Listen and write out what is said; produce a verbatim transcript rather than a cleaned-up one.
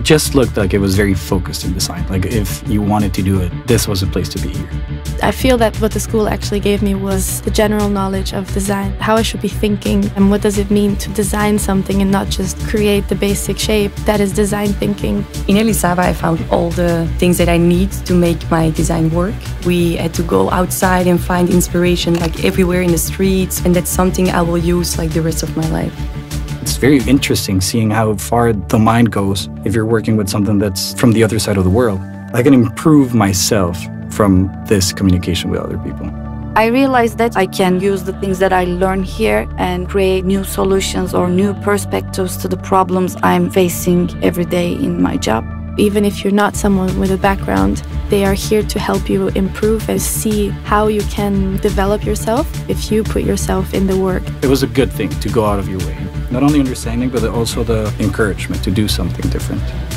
It just looked like it was very focused in design. Like if you wanted to do it, this was a place to be here. I feel that what the school actually gave me was the general knowledge of design, how I should be thinking and what does it mean to design something and not just create the basic shape. That is design thinking. In Elisava I found all the things that I need to make my design work. We had to go outside and find inspiration like everywhere in the streets, and that's something I will use like the rest of my life. It's very interesting seeing how far the mind goes if you're working with something that's from the other side of the world. I can improve myself from this communication with other people. I realized that I can use the things that I learn here and create new solutions or new perspectives to the problems I'm facing every day in my job. Even if you're not someone with a background, they are here to help you improve and see how you can develop yourself if you put yourself in the work. It was a good thing to go out of your way. Not only understanding, but also the encouragement to do something different.